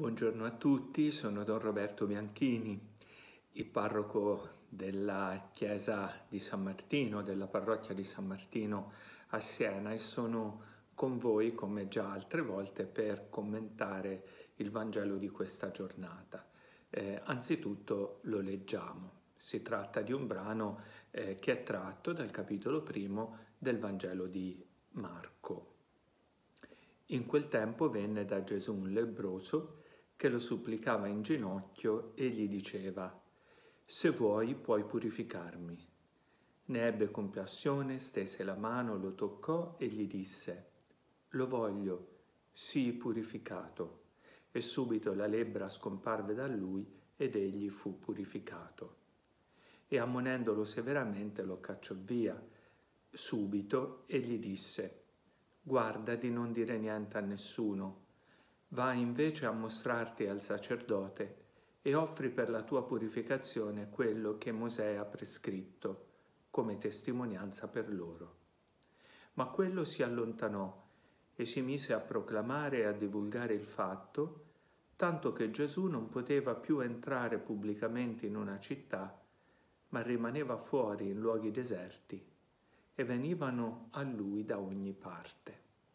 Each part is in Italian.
Buongiorno a tutti, sono Don Roberto Bianchini, il parroco della chiesa di San Martino, della parrocchia di San Martino a Siena, e sono con voi, come già altre volte, per commentare il Vangelo di questa giornata. Anzitutto lo leggiamo. Si tratta di un brano che è tratto dal capitolo 1 del Vangelo di Marco. In quel tempo venne da Gesù un lebbroso che lo supplicava in ginocchio e gli diceva: «Se vuoi puoi purificarmi». Ne ebbe compassione, stese la mano, lo toccò e gli disse: «Lo voglio, sii purificato». E subito la lebbra scomparve da lui ed egli fu purificato. E ammonendolo severamente lo cacciò via subito e gli disse: «Guarda di non dire niente a nessuno. Va invece a mostrarti al sacerdote e offri per la tua purificazione quello che Mosè ha prescritto come testimonianza per loro». Ma quello si allontanò e si mise a proclamare e a divulgare il fatto, tanto che Gesù non poteva più entrare pubblicamente in una città, ma rimaneva fuori in luoghi deserti, e venivano a lui da ogni parte.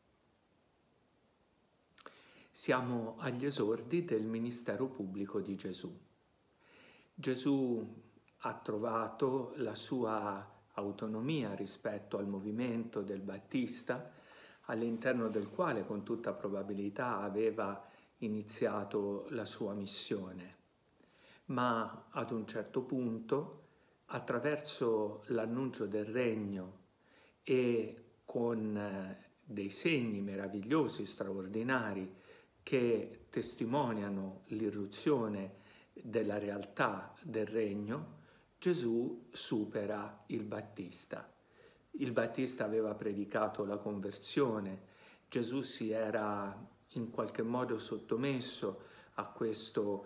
Siamo agli esordi del ministero pubblico di Gesù. Gesù ha trovato la sua autonomia rispetto al movimento del Battista, all'interno del quale con tutta probabilità aveva iniziato la sua missione. Ma ad un certo punto, attraverso l'annuncio del regno e con dei segni meravigliosi, straordinari, che testimoniano l'irruzione della realtà del regno, Gesù supera il Battista. Il Battista aveva predicato la conversione, Gesù si era in qualche modo sottomesso a questo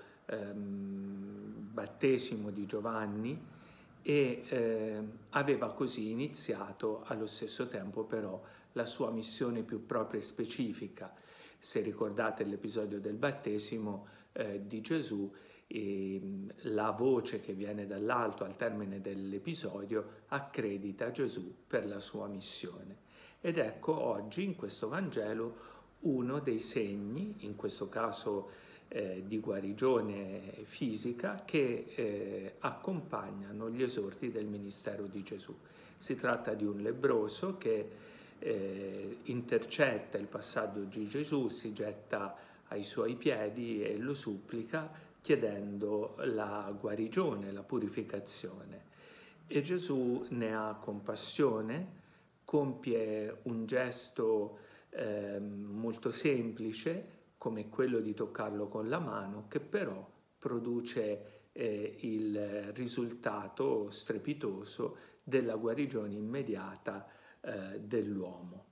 battesimo di Giovanni e aveva così iniziato allo stesso tempo però la sua missione più propria e specifica. Se ricordate l'episodio del battesimo di Gesù, la voce che viene dall'alto al termine dell'episodio accredita Gesù per la sua missione. Ed ecco oggi in questo Vangelo uno dei segni, in questo caso di guarigione fisica, che accompagnano gli esordi del ministero di Gesù. Si tratta di un lebbroso che intercetta il passaggio di Gesù, si getta ai suoi piedi e lo supplica chiedendo la guarigione, la purificazione. E Gesù ne ha compassione, compie un gesto molto semplice come quello di toccarlo con la mano, che però produce il risultato strepitoso della guarigione immediata dell'uomo.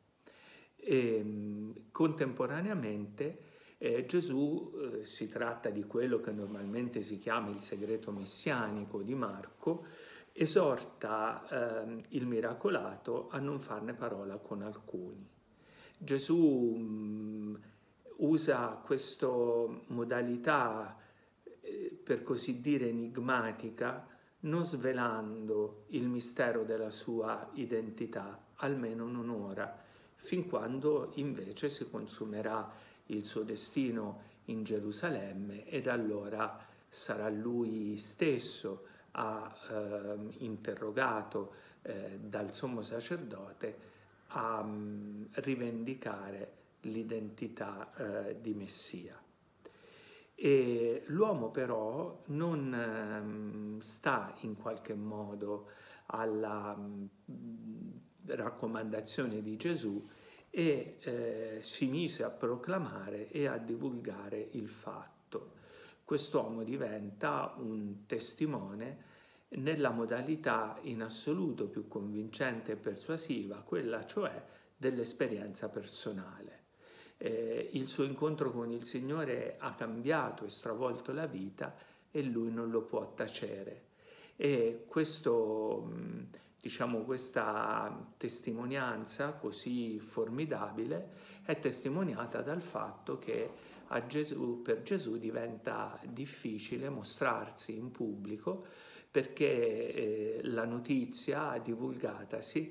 Contemporaneamente Gesù, si tratta di quello che normalmente si chiama il segreto messianico di Marco, esorta il miracolato a non farne parola con alcuni. Gesù usa questa modalità per così dire enigmatica, non svelando il mistero della sua identità, almeno non ora, fin quando invece si consumerà il suo destino in Gerusalemme, ed allora sarà lui stesso interrogato dal sommo sacerdote a rivendicare l'identità di Messia. E l'uomo però non sta in qualche modo alla raccomandazione di Gesù e si mise a proclamare e a divulgare il fatto. Quest'uomo diventa un testimone nella modalità in assoluto più convincente e persuasiva, quella cioè dell'esperienza personale. Il suo incontro con il Signore ha cambiato e stravolto la vita e lui non lo può tacere. E questo diciamo, questa testimonianza così formidabile è testimoniata dal fatto che per Gesù diventa difficile mostrarsi in pubblico, perché la notizia divulgatasi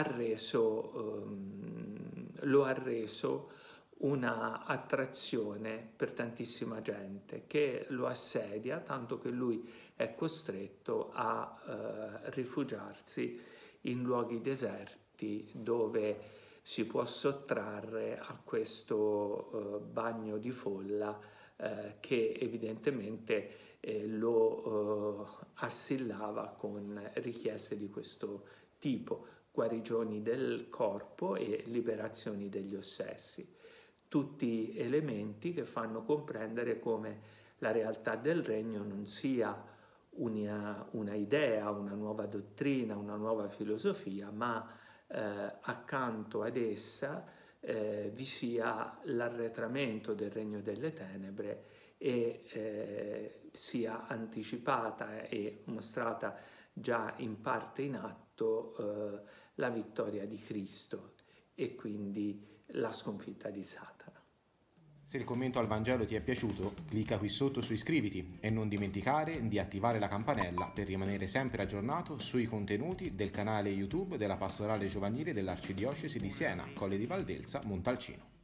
lo ha reso una attrazione per tantissima gente che lo assedia, tanto che lui è costretto a rifugiarsi in luoghi deserti dove si può sottrarre a questo bagno di folla che evidentemente lo assillava con richieste di questo tipo, guarigioni del corpo e liberazioni degli ossessi. Tutti elementi che fanno comprendere come la realtà del regno non sia una idea, una nuova dottrina, una nuova filosofia, ma accanto ad essa vi sia l'arretramento del regno delle tenebre e sia anticipata e mostrata già in parte in atto la vittoria di Cristo e quindi la sconfitta di Satana. Se il commento al Vangelo ti è piaciuto, clicca qui sotto su iscriviti e non dimenticare di attivare la campanella per rimanere sempre aggiornato sui contenuti del canale YouTube della Pastorale Giovanile dell'Arcidiocesi di Siena, Colle di Valdelsa, Montalcino.